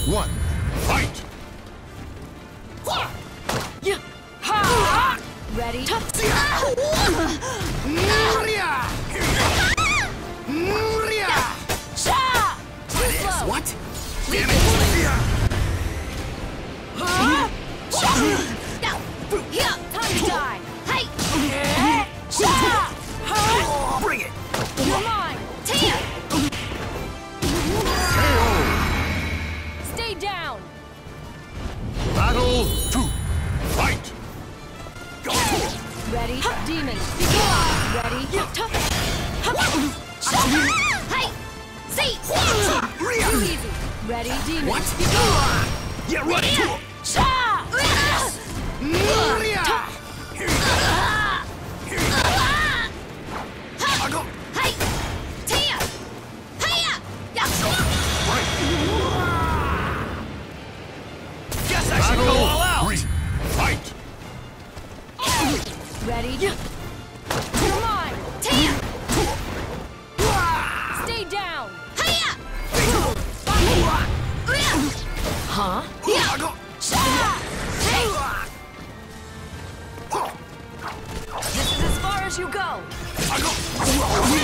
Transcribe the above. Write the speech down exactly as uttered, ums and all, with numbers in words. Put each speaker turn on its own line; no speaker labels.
one, fight!
Ready?
What?
Damn
it!
Time to die! Hey!
Bring it!
You're mine! Tia!
K O!
Stay down!
Battle two, fight! Go!
Ready? Demon! Be gone! Ready? Hey! See! Too easy! Ready? Demon!
What?
Be gone!
Yeah, right!
Hey! Tia! Hiya!
Guess I should go all out! Three, fight!
Ready? You're mine! Tia! Stay down! Hiya! Huh? Hey! This is as far as you go!